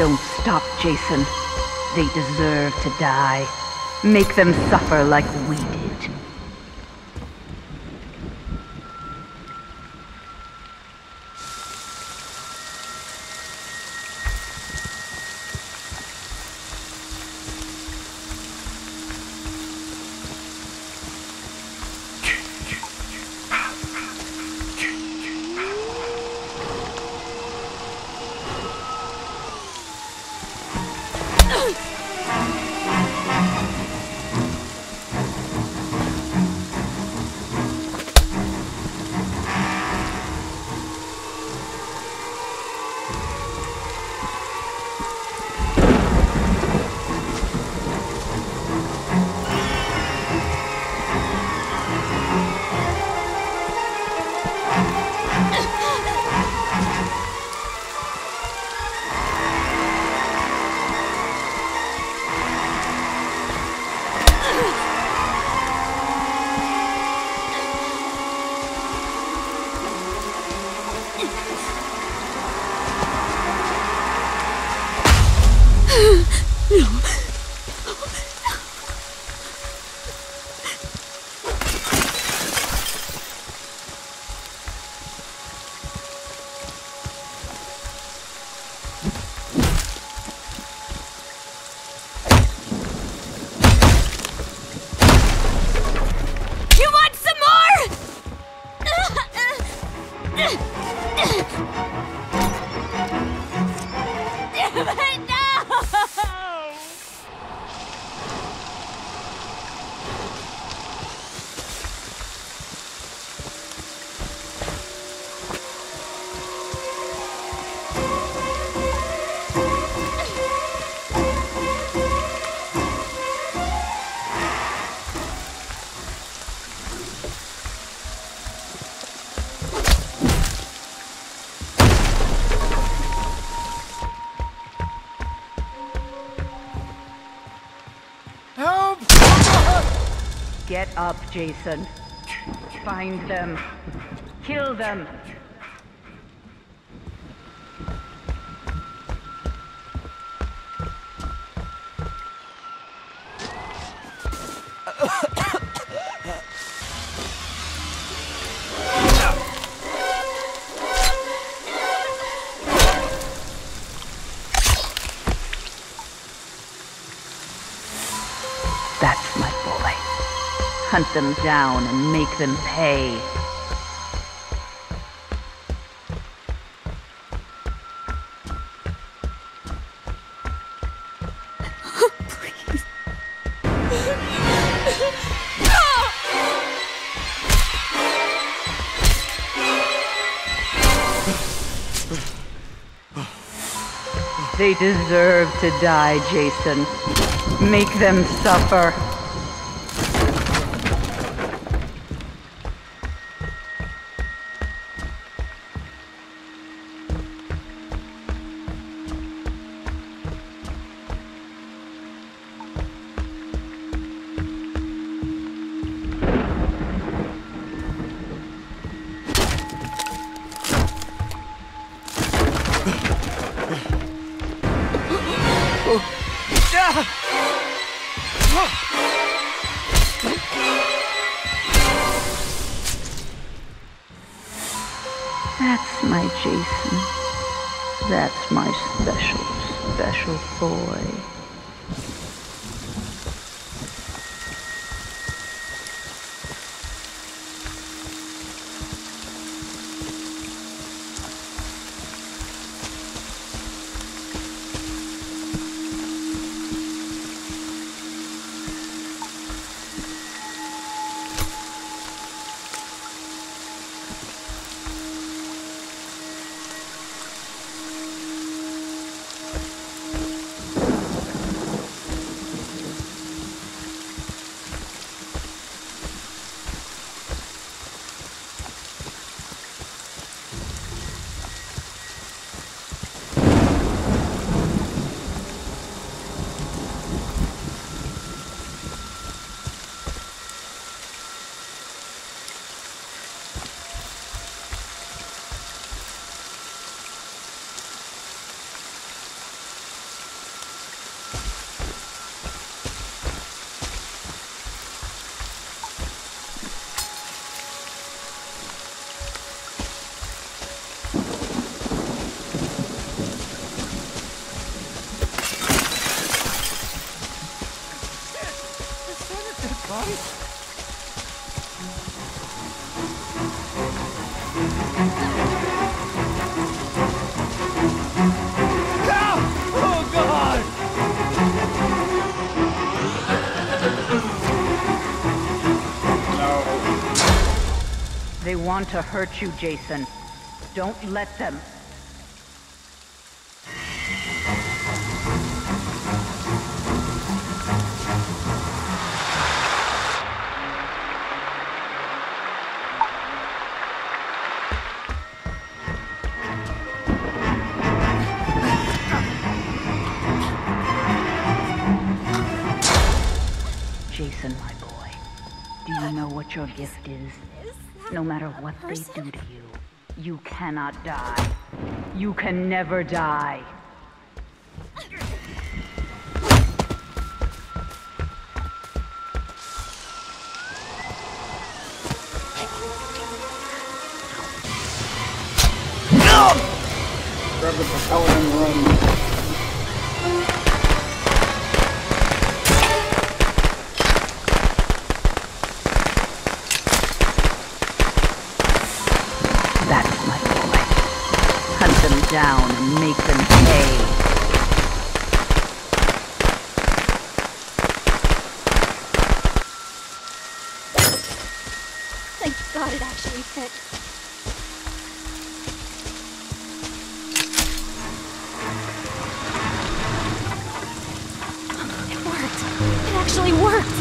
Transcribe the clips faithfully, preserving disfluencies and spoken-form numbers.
Don't stop, Jason. They deserve to die. Make them suffer like we did. Get up, Jason. Find them. Kill them. That's my boy. Hunt them down and make them pay. Please. They deserve to die, Jason. Make them suffer. That's my Jason. That's my special, special boy. Oh, God! They want to hurt you, Jason. Don't let them. Jason, my boy, do you know what your gift is? No matter what they do to you, you cannot die. You can never die. Grab the propeller and run. That's my boy. Hunt them down and make them pay. Thank God it actually fit. It worked. It actually worked.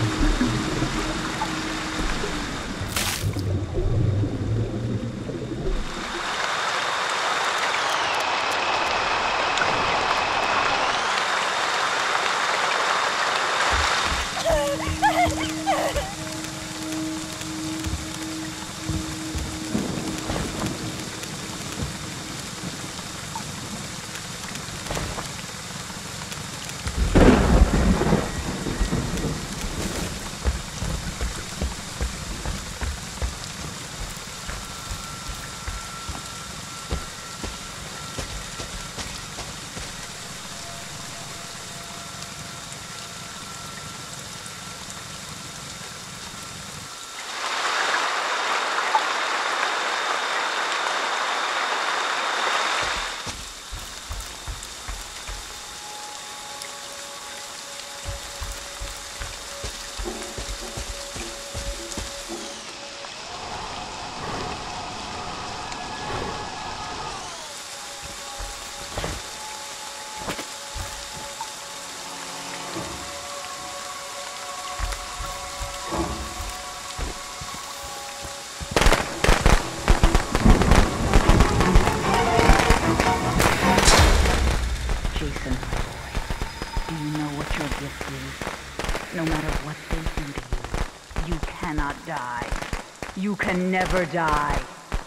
Jason, my boy, do you know what your gift is? No matter what they do to you, you cannot die. You can never die.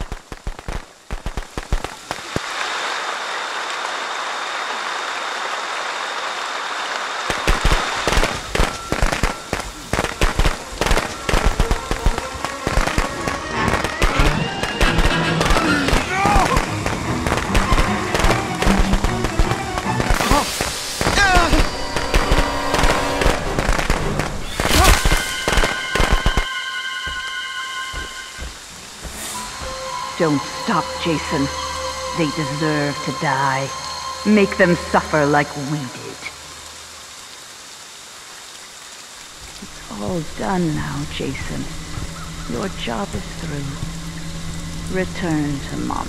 Don't stop, Jason. They deserve to die. Make them suffer like we did. It's all done now, Jason. Your job is through. Return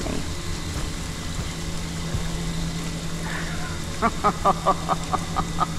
to Mommy.